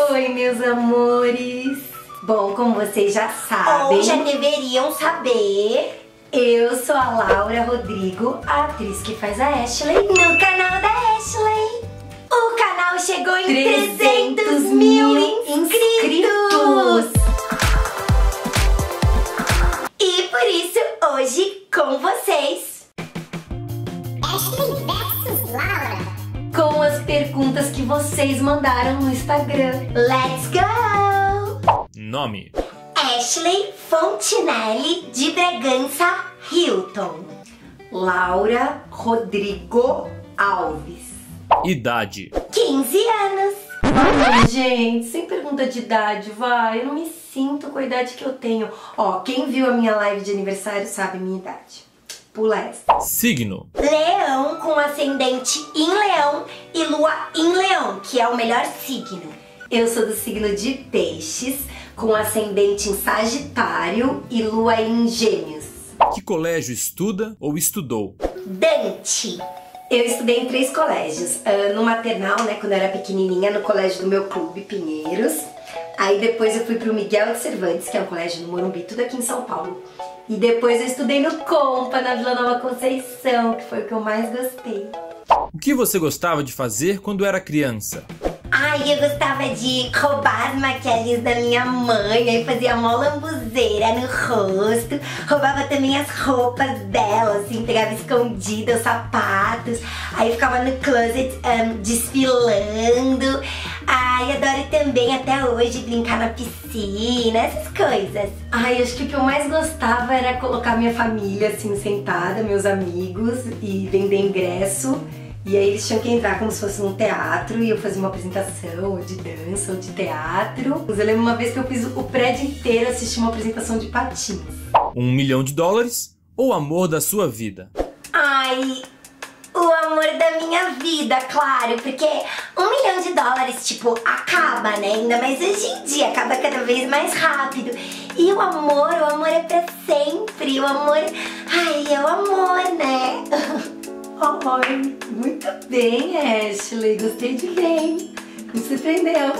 Oi, meus amores! Bom, como vocês já sabem... Ou já deveriam saber... Eu sou a Laura Rodrigo, a atriz que faz a Ashley no canal da Ashley. O canal chegou em 300 mil mil inscritos. E por isso, hoje, com vocês... Ashley versus Laura. com as perguntas que vocês mandaram no Instagram. Let's go! Nome: Ashley Fontinelli de Bragança Hilton. Laura Rodrigo Alves. idade: 15 anos. Ai, gente, sem pergunta de idade, vai. Eu não me sinto com a idade que eu tenho. Ó, quem viu a minha live de aniversário sabe minha idade. Pula essa. signo: Leão com ascendente em Leão e lua em Leão, que é o melhor signo. Eu sou do signo de Peixes, com ascendente em Sagitário e lua em Gêmeos. que colégio estuda ou estudou? Dante. Eu estudei em 3 colégios. No maternal, né, quando eu era pequenininha, no colégio do meu clube, Pinheiros. Aí depois eu fui pro Miguel de Cervantes, que é um colégio no Morumbi, tudo aqui em São Paulo. E depois eu estudei no Compa, na Vila Nova Conceição, que foi o que eu mais gostei. O que você gostava de fazer quando era criança? Ai, eu gostava de roubar as maquiagens da minha mãe, aí fazia mó lambuzeira no rosto, roubava também as roupas dela, assim, pegava escondida os sapatos, aí ficava no closet desfilando. Ai, adoro também até hoje brincar na piscina, essas coisas. Ai, acho que o que eu mais gostava era colocar minha família assim sentada, meus amigos, e vender ingresso. E aí eles tinham que entrar como se fosse um teatro e eu fazia uma apresentação ou de dança ou de teatro. Eu lembro uma vez que eu fiz o prédio inteiro assistir uma apresentação de patins. $1 milhão ou o amor da sua vida? Ai, o amor da minha vida, claro, porque $1 milhão, tipo, acaba, né? Ainda mais hoje em dia, acaba cada vez mais rápido. E o amor é pra sempre, o amor, ai, é o amor, né? Ai, muito bem, Ashley, gostei de bem, me surpreendeu.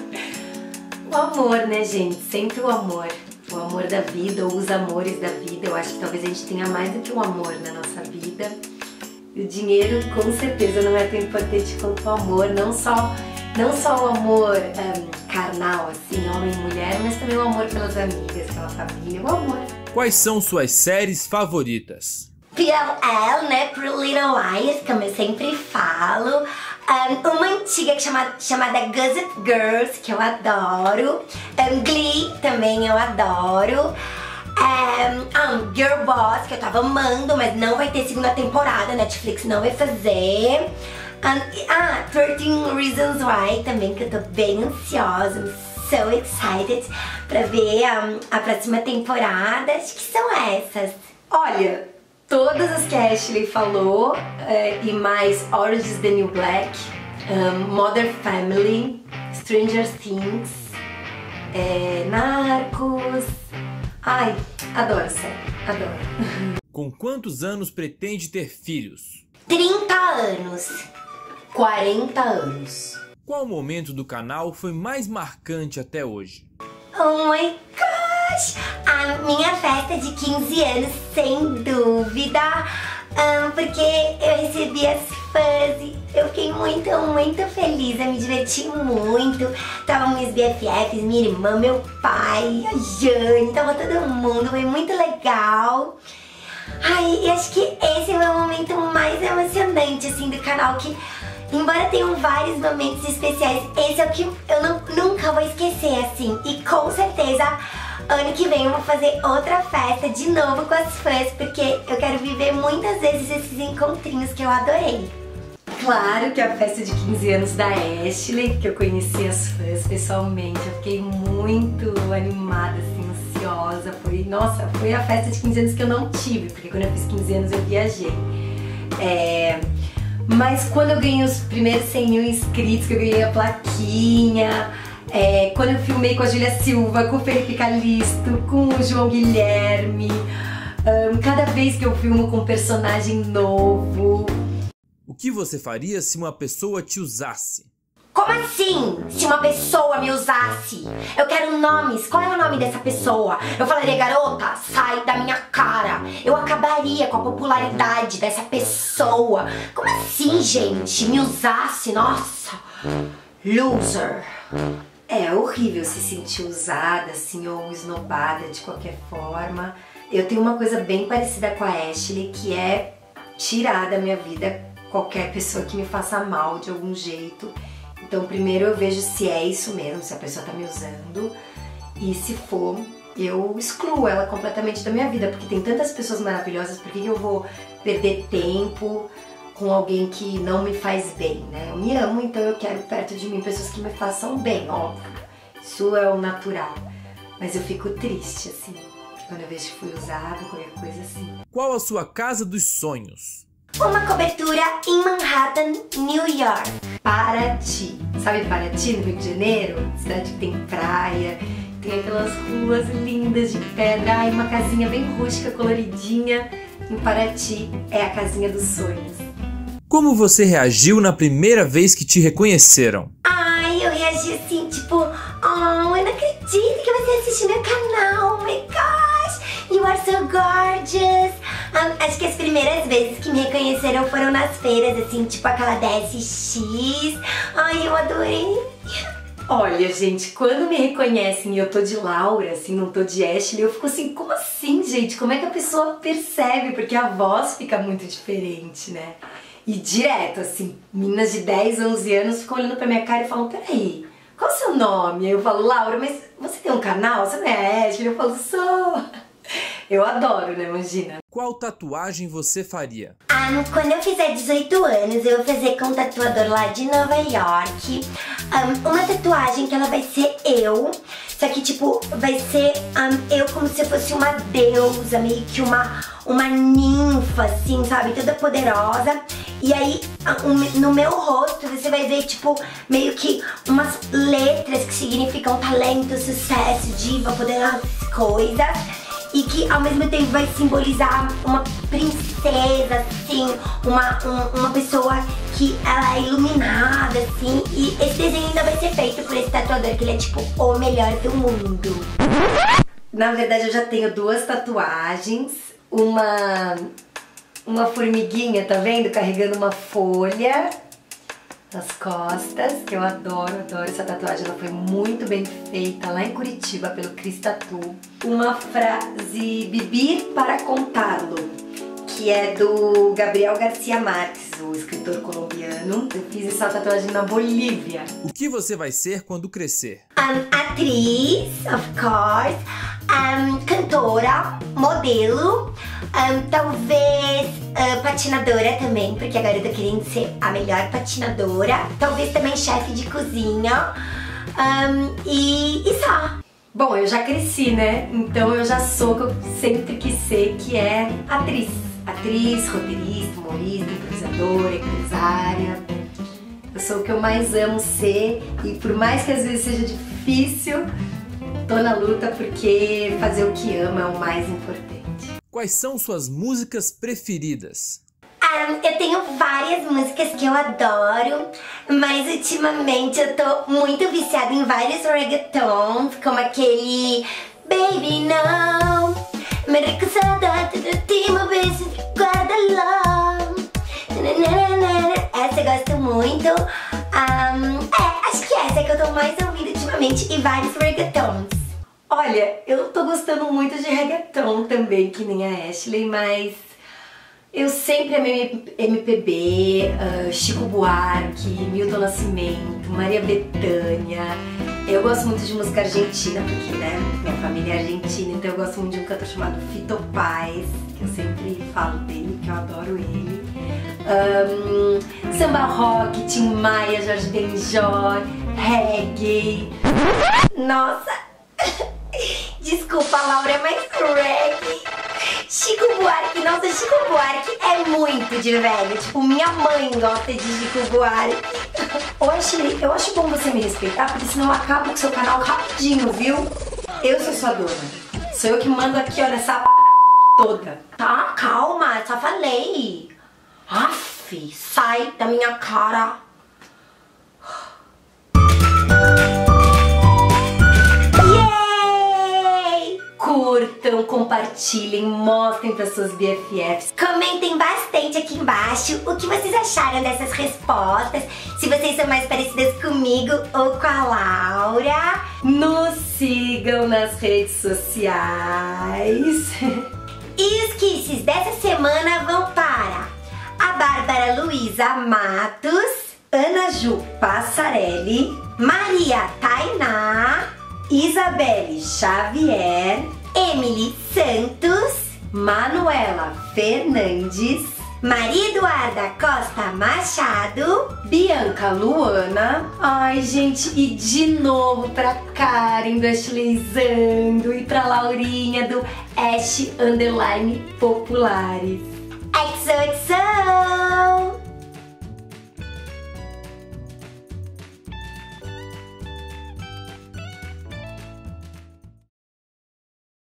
O amor, né, gente, sempre o amor da vida ou os amores da vida. Eu acho que talvez a gente tenha mais do que um amor na nossa vida. E o dinheiro com certeza não é tão importante quanto o amor, não só o amor carnal, assim, homem e mulher, mas também o amor pelas amigas, pela família, o amor. Quais são suas séries favoritas? PLL, né, Pretty Little Liars, como eu sempre falo. Uma antiga chamada Gossip Girls, que eu adoro. Glee, também eu adoro. Girl Boss, que eu tava amando, mas não vai ter segunda temporada, Netflix não vai fazer. 13 Reasons Why, também, que eu tô bem ansiosa, I'm so excited pra ver a próxima temporada. Acho que são essas. Olha, todas as que a Ashley falou, e mais Orange is the New Black, Modern Family, Stranger Things, Narcos. Ai, adoro série, adoro. Com quantos anos pretende ter filhos? 30 anos. 40 anos. Qual momento do canal foi mais marcante até hoje? Oh my gosh! A minha festa de 15 anos, sem dúvida, porque eu recebi as fãs e eu fiquei muito, muito feliz, eu me diverti muito. Tava meus BFFs, minha irmã, meu pai, a Jane, tava todo mundo, foi muito legal. Ai, e acho que esse é o meu momento mais emocionante, assim, do canal, que embora tenham vários momentos especiais, esse é o que eu nunca vou esquecer, assim. E com certeza, ano que vem eu vou fazer outra festa de novo com as fãs, porque eu quero viver muitas vezes esses encontrinhos que eu adorei. Claro que a festa de 15 anos da Ashley, que eu conheci as fãs pessoalmente, eu fiquei muito animada, assim, ansiosa. Nossa, foi a festa de 15 anos que eu não tive, porque quando eu fiz 15 anos eu viajei. Mas quando eu ganhei os primeiros 100 mil inscritos, que eu ganhei a plaquinha, quando eu filmei com a Júlia Silva, com o Felipe Calisto, com o João Guilherme, cada vez que eu filmo com um personagem novo. O que você faria se uma pessoa te usasse? Como assim? Se uma pessoa me usasse? Eu quero nomes. Qual é o nome dessa pessoa? Eu falaria, garota, sai da minha cara. Eu acabaria com a popularidade dessa pessoa. Como assim, gente? Me usasse? Nossa. Loser. É horrível se sentir usada, assim, ou esnobada de qualquer forma. Eu tenho uma coisa bem parecida com a Ashley, que é tirar da minha vida qualquer pessoa que me faça mal de algum jeito. Então primeiro eu vejo se é isso mesmo, se a pessoa tá me usando, e se for, eu excluo ela completamente da minha vida, porque tem tantas pessoas maravilhosas, por que eu vou perder tempo com alguém que não me faz bem, né? Eu me amo, então eu quero perto de mim pessoas que me façam bem, óbvio, isso é o natural, mas eu fico triste, assim, quando eu vejo que fui usada, qualquer coisa assim. Qual a sua casa dos sonhos? Uma cobertura em Manhattan, New York. Paraty. Sabe Paraty, no Rio de Janeiro? Cidade que tem praia, tem aquelas ruas lindas de pedra. Ai, uma casinha bem rústica, coloridinha. Em Paraty é a casinha dos sonhos. Como você reagiu na primeira vez que te reconheceram? Ai, eu reagi assim, tipo, oh, eu não acredito que você assistiu meu canal, oh my gosh, you are so gorgeous. Acho que as primeiras vezes que me reconheceram foram nas feiras, assim, tipo aquela DSX. Ai, eu adorei. Olha, gente, quando me reconhecem e eu tô de Laura, assim, não tô de Ashley, eu fico assim, como assim, gente? Como é que a pessoa percebe? Porque a voz fica muito diferente, né? E direto, assim, meninas de 10, 11 anos ficam olhando pra minha cara e falam, peraí, qual é o seu nome? Aí eu falo, Laura, mas você tem um canal? Você não é Ashley? Eu falo, sou. Eu adoro, né, imagina. Qual tatuagem você faria? Quando eu fizer 18 anos, eu vou fazer com um tatuador lá de Nova York. Uma tatuagem que ela vai ser eu, só que tipo, vai ser eu como se eu fosse uma deusa, meio que uma ninfa, assim, sabe, toda poderosa. E aí, no meu rosto, você vai ver, tipo, meio que umas letras que significam talento, sucesso, diva, poderosa, coisas. E que ao mesmo tempo vai simbolizar uma princesa, assim, uma pessoa que ela é iluminada, assim. E esse desenho ainda vai ser feito por esse tatuador, que ele é tipo o melhor do mundo. Na verdade eu já tenho 2 tatuagens, uma formiguinha, tá vendo? Carregando uma folha nas costas, que eu adoro essa tatuagem, ela foi muito bem feita lá em Curitiba pelo Cris Tattoo. Uma frase Vivir para contá-lo, que é do Gabriel Garcia Marques, o escritor colombiano. Eu fiz essa tatuagem na Bolívia. O que você vai ser quando crescer? Atriz, of course, cantora, modelo, talvez patinadora também, porque agora eu tô querendo ser a melhor patinadora. Talvez também chefe de cozinha, e só. Bom, eu já cresci, né? Então eu já sou o que eu sempre quis ser, que é atriz. Atriz, roteirista, humorista, improvisadora, empresária. Eu sou o que eu mais amo ser e por mais que às vezes seja difícil, tô na luta porque fazer o que ama é o mais importante. Quais são suas músicas preferidas? Eu tenho várias músicas que eu adoro, mas ultimamente eu tô muito viciada em vários reggaetons, como aquele Baby Não, me recusada de ti, meu beijo, guarda-lo. Essa eu gosto muito. Acho que essa é que eu tô mais ouvindo ultimamente, e vários reggaetons. Olha, eu tô gostando muito de reggaeton também, que nem a Ashley, mas eu sempre amei MPB, Chico Buarque, Milton Nascimento, Maria Bethânia. Eu gosto muito de música argentina, porque, né, minha família é argentina, então eu gosto muito de um cantor chamado Fito Páez, que eu sempre falo dele, que eu adoro ele. Samba rock, Tim Maia, Jorge Benjor, reggae. Nossa, desculpa, Laura, mas reggae. Chico Buarque, nossa, Chico Buarque é muito de velho. Tipo, minha mãe gosta de Chico Buarque. Ô Ashley, eu acho bom você me respeitar, porque senão eu acabo com o seu canal rapidinho, viu? Eu sou sua dona. Sou eu que mando aqui, olha, essa toda. Tá, calma, só falei. Aff, sai da minha cara. compartilhem, mostrem para suas BFFs. Comentem bastante aqui embaixo o que vocês acharam dessas respostas, se vocês são mais parecidas comigo ou com a Laura. Nos sigam nas redes sociais. E os kisses dessa semana vão para a Bárbara Luísa Matos, Ana Ju Passarelli, Maria Tainá, Isabelle Xavier, Emily Santos, Manuela Fernandes, Maria Eduarda Costa Machado, Bianca Luana. Ai, gente, e de novo pra Karen do Ashleyzando e pra Laurinha do Ash_Populares. XOXO!